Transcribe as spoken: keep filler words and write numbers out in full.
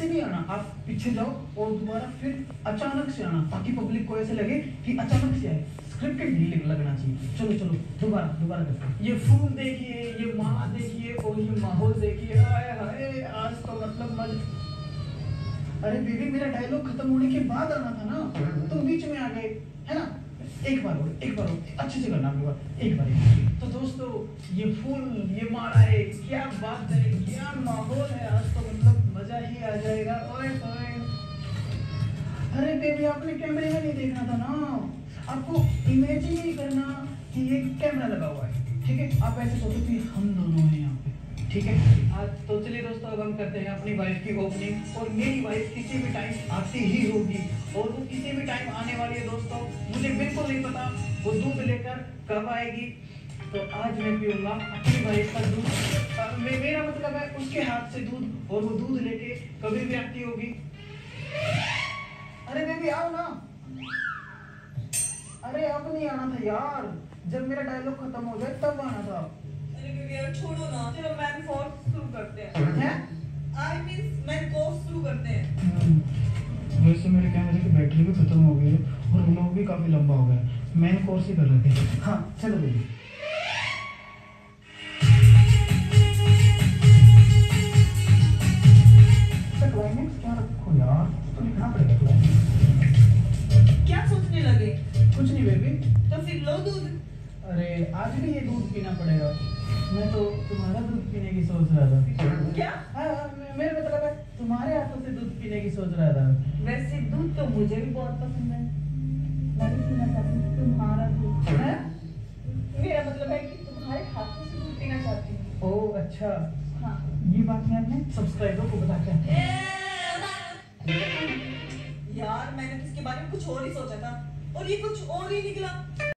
ऐसे नहीं आना, आप पीछे जाओ और दोबारा फिर अचानक से आना, ताकि पब्लिक को ऐसे लगे कि अचानक से आए, स्क्रिप्टेड नहीं लगना चाहिए। चलो चलो दोबारा दोबारा करते हैं। ये फूल देखिए, ये माला देखिए और ये माहौल देखिए। हाय हाय, आज तो मतलब मज अरे बेबी, मेरा डायलॉग खत्म होने के बाद आना था ना, तुम बीच में आ गए, है ना। एक बार और एक बार और अच्छे से करना, एक बार एक बार। तो दोस्तों, ये फूल, ये माला है, क्या बात है, क्या माहौल है, आज तो मतलब मजा ही आ जाएगा। ओए ओए, अरे बेबी, आपने कैमरे में नहीं देखना था ना, आपको इमेजिन ही करना कि ये कैमरा लगा हुआ है, ठीक है। आप ऐसे सोचो कि हम दोनों हैं यहाँ पे, ठीक है। आज तो चलिए दोस्तों, अब हम करते हैं अपनी वाइफ की ओपनिंग। और मेरी वाइफ किसी भी टाइम आती ही होगी, और वो किसी भी टाइम आने वाली है दोस्तों, मुझे बिल्कुल नहीं पता वो दूध लेकर कब आएगी। तो आज मैं पीऊंगा अपनी वाइफ का दूध, मे, मेरा मतलब है उसके हाथ से दूध, और वो दूध लेके कभी भी आती होगी। अरे बेबी आओ ना। अरे अब नहीं आना था यार, जब मेरा डायलॉग खत्म हो जाए तब आना था। अरे बेबी यार छोड़ो ना, चलो मैन फोर्स शुरू करते हैं। हैं? आई मीन मैन कोर्स शुरू करते हैं। वैसे मेरे कैमरे की बैटरी भी खत्म हो गई है और व्लॉग भी काफी लंबा हो गया, मेन कोर्स ही कर लेते हैं। हाँ चलो बेबी। क्लाइमेक्स क्या रखो यार, तो लिखना पड़ेगा क्लाइमेक्स। क्या सोचने लगे? कुछ नहीं बेबी। तो फिर लो दूध। अरे आज भी ये दूध पीना पड़ेगा, मैं तो तुम्हारा दूध पीने की सोच रहा था। क्या? हाँ, मेरे मतलब है तुम्हारे हाथों से दूध पीने की सोच रहा था। वैसे दूध तो मुझे भी बहुत पसंद है, मैं भी पीना चाहती हूँ तुम्हारा दूध। है? मेरा मतलब है कि तुम्हारे हाथों से दूध पीना चाहती हूँ। ओह अच्छा, हाँ। ये बात मैं अपने सब्सक्राइबर को बता के यार मैंने तो इसके बारे में कुछ और ही सोचा था, और ये कुछ और ही निकला।